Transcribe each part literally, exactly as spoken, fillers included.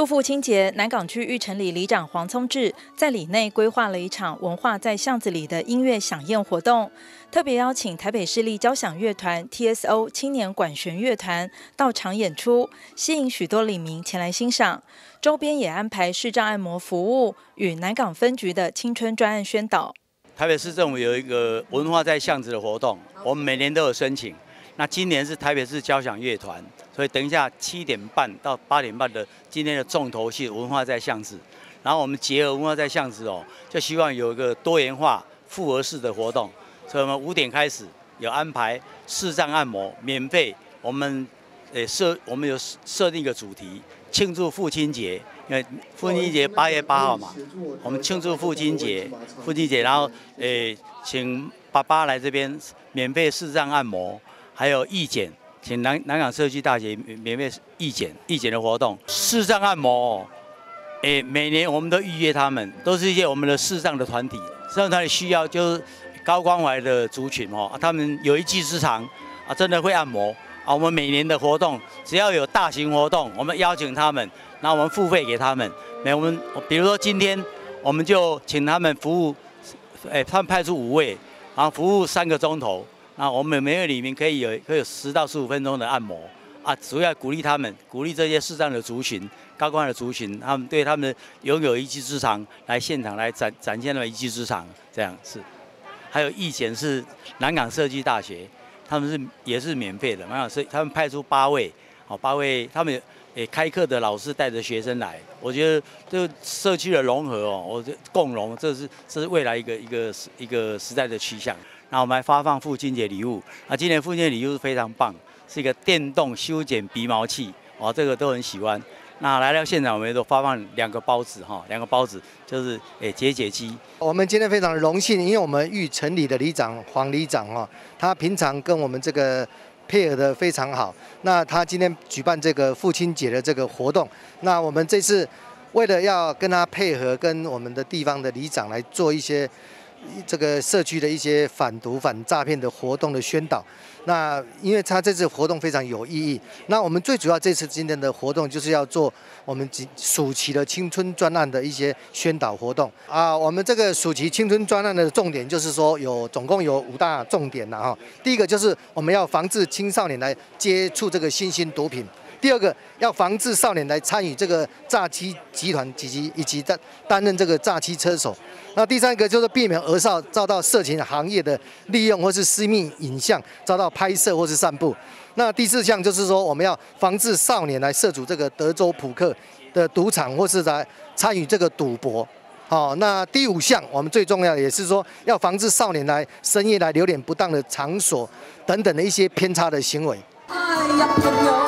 祝父亲节，南港区玉成里里长黄聪志在里内规划了一场文化在巷子里的音乐响宴活动，特别邀请台北市立交响乐团 T S O 青年管弦乐团到场演出，吸引许多里民前来欣赏。周边也安排视障按摩服务与南港分局的青春专案宣导。 台北市政府有一个文化在巷子的活动，我们每年都有申请。那今年是台北市交响乐团，所以等一下七点半到八点半的今天的重头戏文化在巷子，然后我们结合文化在巷子哦，就希望有一个多元化复合式的活动，所以我们五点开始有安排视障按摩免费，我们呃设我们有设定一个主题，庆祝父亲节，因为父亲节八月八号嘛，我们庆祝父亲节，父亲节，然后呃请爸爸来这边免费视障按摩。还有义检，请南南港社区大学免费义检义检的活动，视障按摩、哦，诶，每年我们都预约他们，都是一些我们的视障的团体，视障团体需要就是高关怀的族群哦，啊、他们有一技之长啊，真的会按摩啊。我们每年的活动，只要有大型活动，我们邀请他们，然后我们付费给他们。每我们比如说今天，我们就请他们服务，诶，他们派出五位，然后服务三个钟头。那我们每位里面可以有可以有十到十五分钟的按摩啊，主要鼓励他们，鼓励这些视障的族群、高关的族群，他们对他们拥有一技之长来现场来展展现他们一技之长，这样是。还有义检是南港社区大学，他们是也是免费的，南港社他们派出八位，好八位，他们也开课的老师带着学生来，我觉得这社区的融合哦，我觉得共融，这是这是未来一个一个一个时代的趋向。那我们还发放父亲节礼物，啊，今年父亲节礼物非常棒，是一个电动修剪鼻毛器，哦，这个都很喜欢。那来到现场，我们都发放两个包子哈，两个包子就是诶解解饥。 我们今天非常荣幸，因为我们玉成里的里长黄里长哈，他平常跟我们这个配合的非常好。那他今天举办这个父亲节的这个活动，那我们这次为了要跟他配合，跟我们的地方的里长来做一些。这个社区的一些反毒反诈骗的活动的宣导，那因为他这次活动非常有意义，那我们最主要这次今天的活动就是要做我们暑期的青春专案的一些宣导活动啊。我们这个暑期青春专案的重点就是说有总共有五大重点呐哈。第一个就是我们要防治青少年来接触这个新兴毒品。第二个，要防治少年来参与这个诈欺集团以及以及担担任这个诈欺车手。那第三个就是避免儿少遭到色情行业的利用或是私密影像遭到拍摄或是散布。那第四项就是说，我们要防治少年来涉足这个德州扑克的赌场或是来参与这个赌博。好，那第五项我们最重要的也是说，要防治少年来深夜来流连不当的场所等等的一些偏差的行为。哎呀，朋友。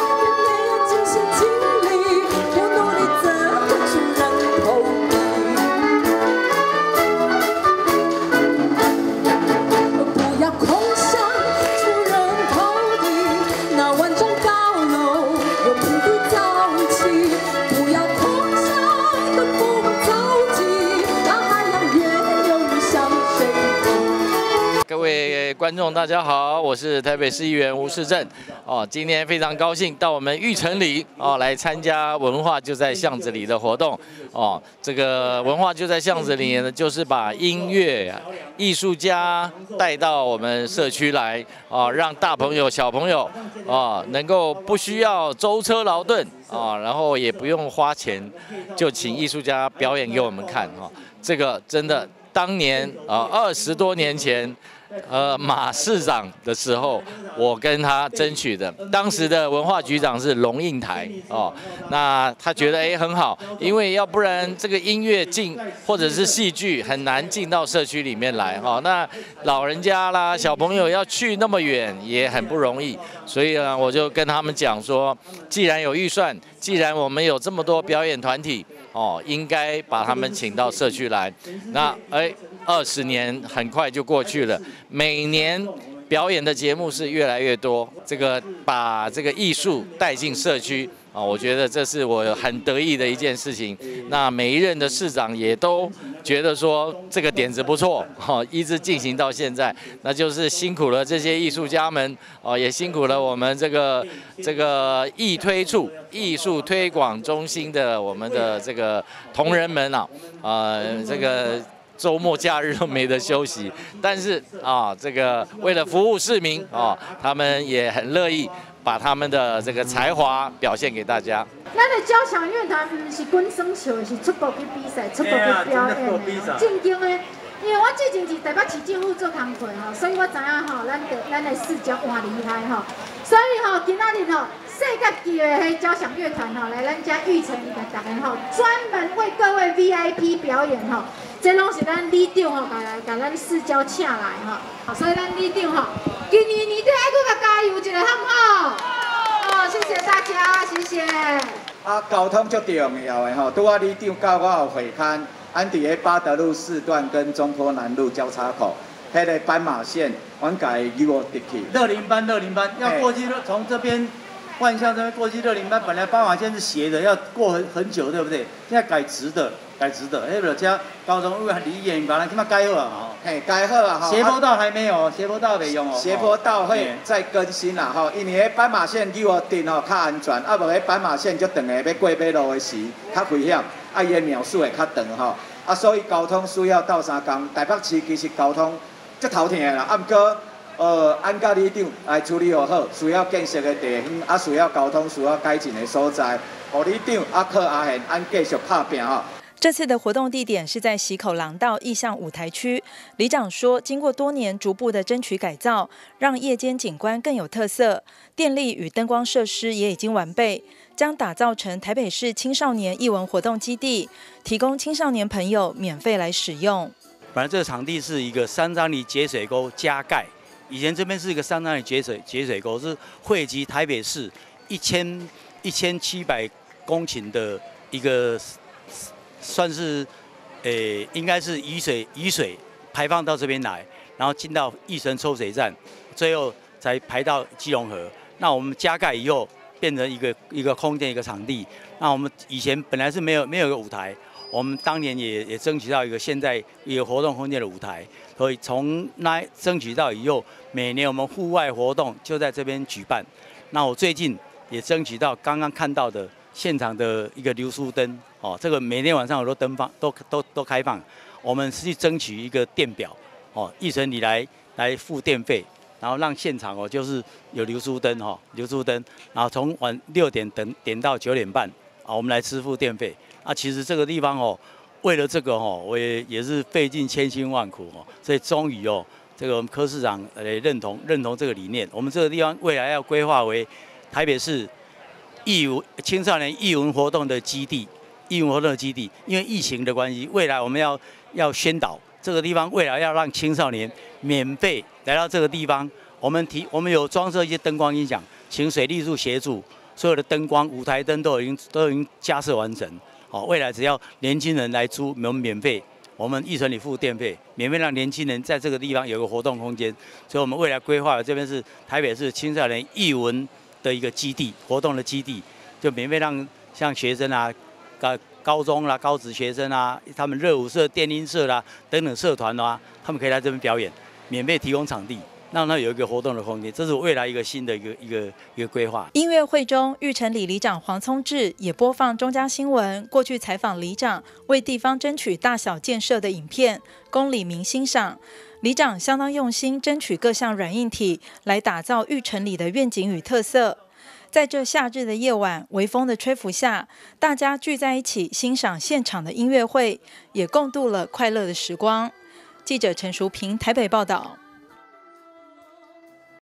各位观众，大家好，我是台北市议员吴世正。哦，今天非常高兴到我们玉成里哦来参加文化就在巷子里的活动。哦，这个文化就在巷子里呢，就是把音乐、艺术家带到我们社区来，哦，让大朋友、小朋友，哦，能够不需要舟车劳顿，啊，然后也不用花钱，就请艺术家表演给我们看。哈，这个真的。当年啊，二十多年前，呃，马市长的时候，我跟他争取的。当时的文化局长是龙应台哦，那他觉得哎很好，因为要不然这个音乐进或者是戏剧很难进到社区里面来哦。那老人家啦、小朋友要去那么远也很不容易，所以呢，我就跟他们讲说，既然有预算，既然我们有这么多表演团体。哦，应该把他们请到社区来。那哎，二十年很快就过去了，每年表演的节目是越来越多。这个把这个艺术带进社区啊，我觉得这是我很得意的一件事情。那每一任的市长也都觉得说这个点子不错，哈、哦，一直进行到现在，那就是辛苦了这些艺术家们，哦，也辛苦了我们这个这个艺推处艺术推广中心的我们的这个同仁们啊，呃，这个周末假日都没得休息，但是啊，这个为了服务市民啊，他们也很乐意把他们的这个才华表现给大家。 咱的交响乐团不是滚耍秀，是出国去比赛、出国去表演的，正经的。因为我最近是台北市政府做工课吼，所以我知影吼，咱的咱的视角偌厉害吼，所以吼今仔日吼世界级的迄交响乐团吼来咱家玉成里的大家吼，专门为各位 V I P 表演吼，这拢是咱里长吼，甲来甲咱市交请来吼，所以咱里长吼，今年年底爱搁甲加油一下，好唔好？哦，谢谢大家，谢谢。 啊，交通足重要的吼，拄啊里长教我有会刊。安伫个八德路四段跟中坡南路交叉口，迄个斑马线，阮家由我直去。 乐龄班，乐龄班要过去，从这边万象这边过去乐龄班，本来斑马线是斜的，要过很很久，对不对？现在改直的，改直的。迄个加高中因为离远，把它起码改好啊，吼。 嘿，改好啊， 斜坡道还没有，斜坡道没用哦。 斜坡道会再更新啦，吼，因为迄斑马线由我定吼较安全，啊无迄斑马线足长的，要过马路的时较危险。啊，伊的秒数会较长吼，啊，所以交通需要斗相共。台北市其实交通足头疼的啦，啊，毋过呃，安甲里长来处理好好，需要建设的地方，啊，需要交通需要改进的所在，互里长啊靠阿贤，安继续拍拼吼。 这次的活动地点是在溪口廊道意象舞台区。里长说，经过多年逐步的争取改造，让夜间景观更有特色，电力与灯光设施也已经完备，将打造成台北市青少年艺文活动基地，提供青少年朋友免费来使用。 本来这个场地是一个三张犁节水沟加盖，以前这边是一个三张犁节水节水沟，是汇集台北市一千一千七百公顷的一个。算是，诶、欸，应该是雨水雨水排放到这边来，然后进到义神抽水站，最后才排到基隆河。那我们加盖以后，变成一个一个空间一个场地。那我们以前本来是没有没有一个舞台，我们当年也也争取到一个现在一个活动空间的舞台，所以从那争取到以后，每年我们户外活动就在这边举办。那我最近也争取到刚刚看到的。现场的一个流苏灯哦，这个每天晚上有都灯放都都都开放，我们是去争取一个电表哦，义成你来来付电费，然后让现场哦就是有流苏灯哈，流苏灯，然后从晚六点等点到九点半啊，我们来支付电费啊。其实这个地方哦，为了这个哦，我也也是费尽千辛万苦哦，所以终于哦，这个我们柯市长呃认同认同这个理念，我们这个地方未来要规划为台北市。艺文青少年艺文活动的基地，艺文活动的基地，因为疫情的关系，未来我们要要宣导这个地方，未来要让青少年免费来到这个地方。我们提我们有装设一些灯光音响，请水利处协助，所有的灯光、舞台灯都已经都已经架设完成。好，未来只要年轻人来租，我们免费，我们义成里付电费，免费让年轻人在这个地方有个活动空间。所以我们未来规划的这边是台北市青少年艺文。的一个基地活动的基地，就免费让像学生啊、高高中啦、高职学生啊，他们热舞社、电音社啦等等社团啊，他们可以来这边表演，免费提供场地，让他有一个活动的空间。这是未来一个新的一个一个一个规划。 音乐会中，玉成里里长黄聪志也播放中嘉新闻过去采访里长为地方争取大小建设的影片，供里民欣赏。里长相当用心，争取各项软硬体来打造玉成里的愿景与特色。在这夏日的夜晚，微风的吹拂下，大家聚在一起欣赏现场的音乐会，也共度了快乐的时光。记者陈淑平台北报道。